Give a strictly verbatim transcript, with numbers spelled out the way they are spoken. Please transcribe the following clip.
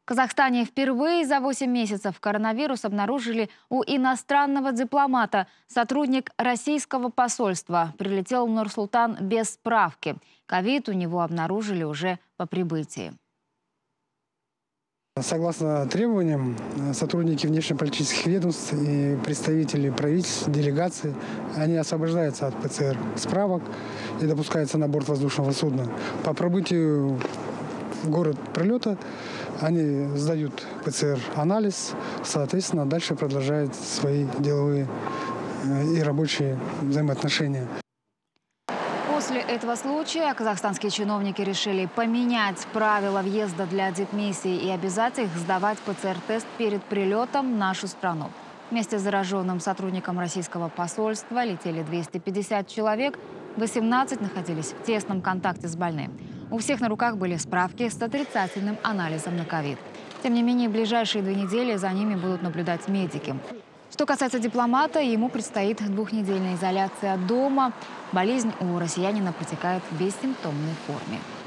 В Казахстане впервые за восемь месяцев коронавирус обнаружили у иностранного дипломата. Сотрудник российского посольства прилетел в Нур-Султан без справки. Ковид у него обнаружили уже по прибытии. Согласно требованиям, сотрудники внешнеполитических ведомств и представители правительств, делегаций, они освобождаются от ПЦР справок и допускаются на борт воздушного судна. По прибытию в город прилета они сдают ПЦР-анализ, соответственно, дальше продолжают свои деловые и рабочие взаимоотношения. После этого случая казахстанские чиновники решили поменять правила въезда для дипмиссий и обязать их сдавать ПЦР-тест перед прилетом в нашу страну. Вместе с зараженным сотрудником российского посольства летели двести пятьдесят человек, восемнадцать находились в тесном контакте с больным. У всех на руках были справки с отрицательным анализом на ковид. Тем не менее, в ближайшие две недели за ними будут наблюдать медики. Что касается дипломата, ему предстоит двухнедельная изоляция дома. Болезнь у россиянина протекает в бессимптомной форме.